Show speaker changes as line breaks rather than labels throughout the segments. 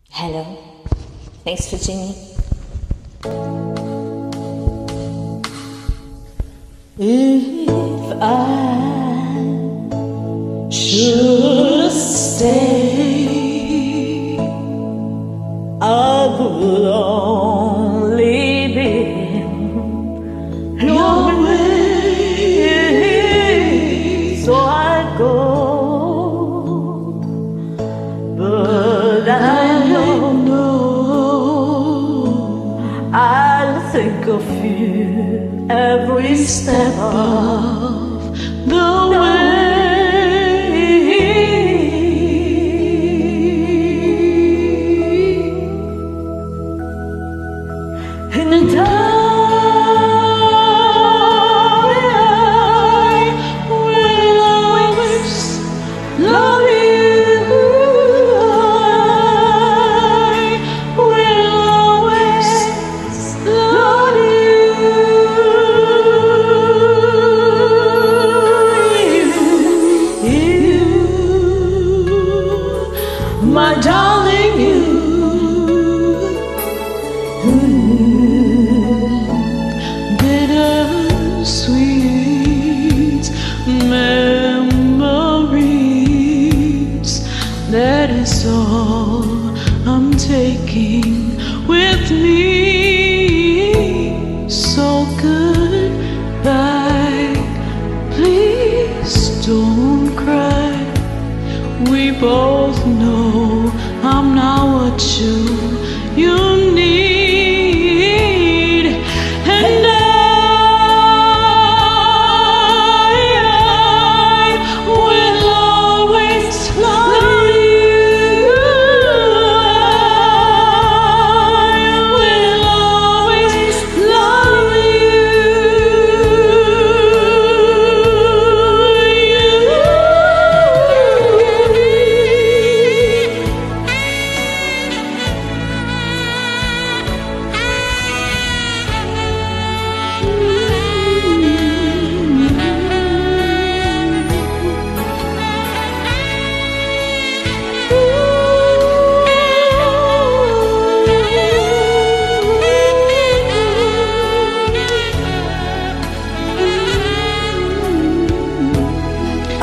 Hello. Thanks for tuning. If I should stay, I would only be your way. So I go, but I don't know. I'll think of you every step of the way. And I will always love you. I will always love you, my darling, you. Bittersweet memories, that is all I'm taking with me. So goodbye, please don't cry. We both know I'm not what you need, and I will always love you. I will always love I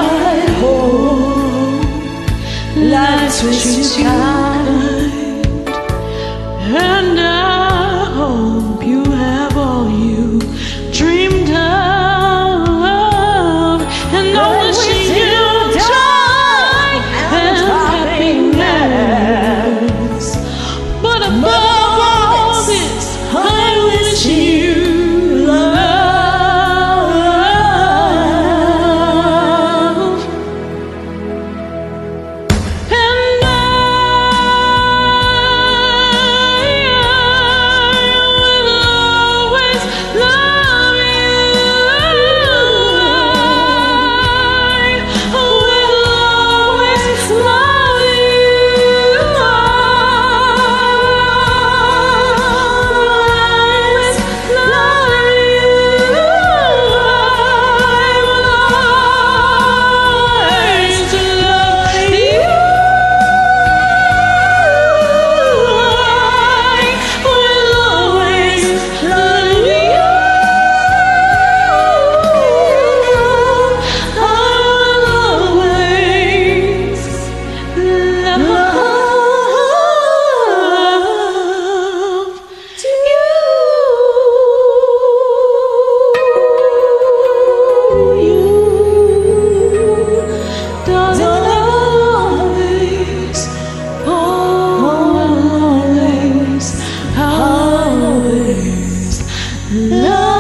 hope life treats you kind, and I hope you have all you dreamed of, and I wish you joy and happiness. But above all this, I wish you love.